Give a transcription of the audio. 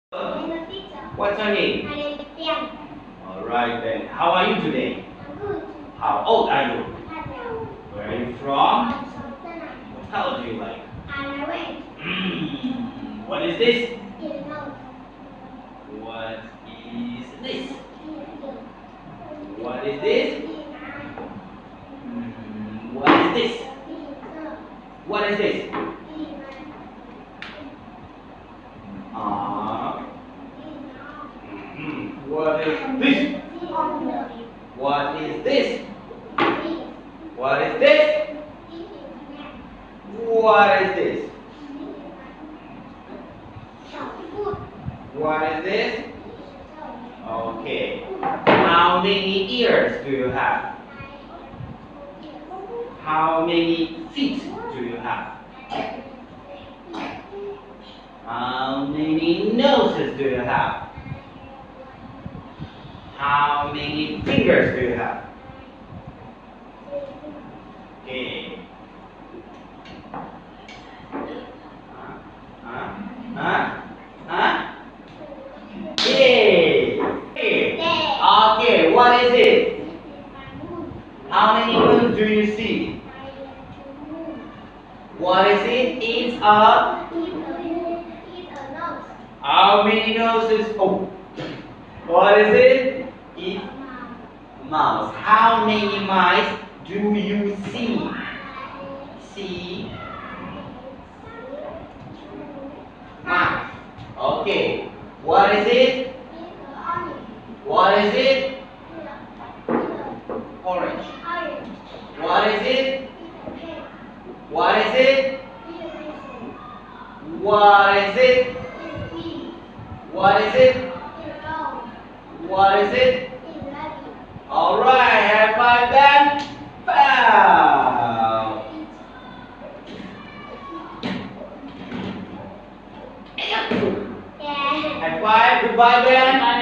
Hello, teacher. What's your name? My name is Tian. Alright then. How are you today? I'm good. How old are you? I'm now. Where are you from? I'm Sultana. What color do you like? I'm awake. What is this? You know. What is this? You What is this? know. What is this? What is this? What is this? What is this? What is this? What is this? What is this? Okay. How many ears do you have? How many feet do you have? How many noses do you have? How many fingers do you have? Okay. Huh? Huh? Yay! Okay, what is it? How many moons do you see? What is it? It's a... How many noses? Oh. What is it? It's mouse. How many mice do you see? See? Mouse. Okay. What is it? What is it? Orange. What is it? What is it? What is it? What is it? What is it? Alright, high five then. Pow! High five, goodbye Ben.